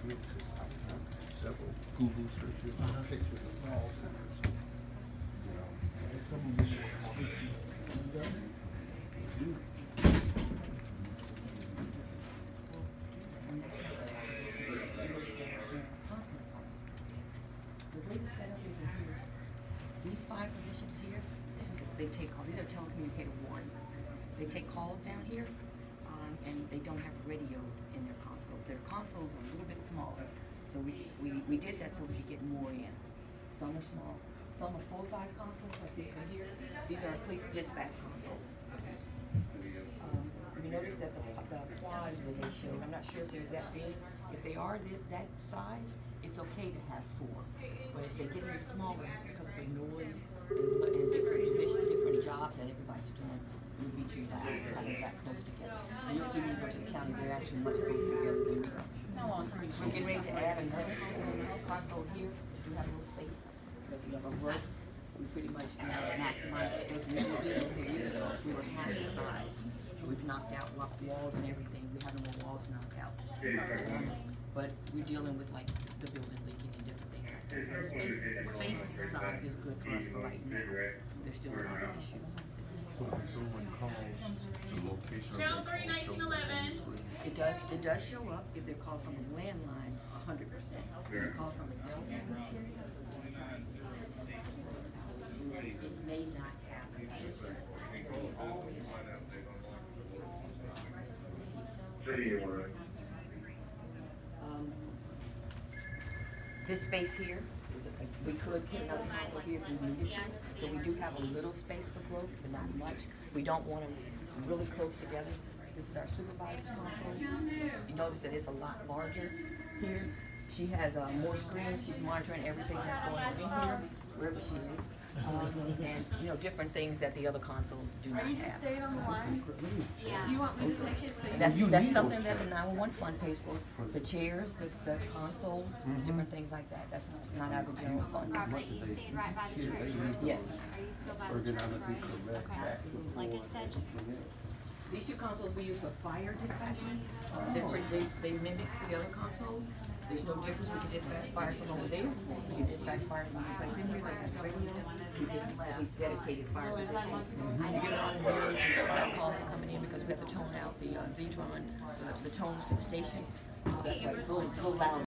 several Google searches, pictures of call centers. The way the setup is in here, these 5 positions here, they take calls. These are telecommunicator ones. They take calls down here, and they don't have radios in their consoles. Their consoles are a little bit smaller. So we did that so we could get more in. Some are small. Some are full-size consoles like these right here. These are police dispatch consoles. You notice that the quads that they showed, I'm not sure if they're that big. If they are that size, it's okay to have 4. But if they get any smaller because of the noise and different positions, different jobs that everybody's doing, it would be too loud because they're that close together. And you'll see when you go to the county, they're actually much closer together than we are. We're getting ready to add another console here. We have a little space because we have a roof. We pretty much maximize the space. We were half the size. So we've knocked out walls and everything. We have no more walls knocked out. But we're dealing with like the building leaking and different things like that. So the space size is good for us for right now. There's still a lot of issues. So when someone calls, the location of Channel their 3, call 1911. It does show up if they're called from a landline, 100%. If they're called from a cell phone, it may not happen. So they always this space here, we could put another console here if we needed to. So we do have a little space for growth, but not much. We don't want them really close together. This is our supervisor's console. You notice that it's a lot larger here. She has more screens. She's monitoring everything that's going on in here, wherever she is. And you know, different things that the other consoles do not have. Are you just staying on the line? Yeah. Do you want me to take it? That's something that the 911 fund pays for. The chairs, the consoles, different things like that. That's not out of the general fund. Robert, you stayed right by the church. Yes. Are you still by the church? Okay. Like I said, just These 2 consoles we use for fire dispatching. They mimic the other consoles. There's no difference. We can dispatch fire from over there. We can dispatch fire from any place in here, like this radio. We dedicated fire positions. We get a lot of noise. Fire calls are coming in because we have to tone out the Z-Tron, the tones for the station. So that's why it's a little loud.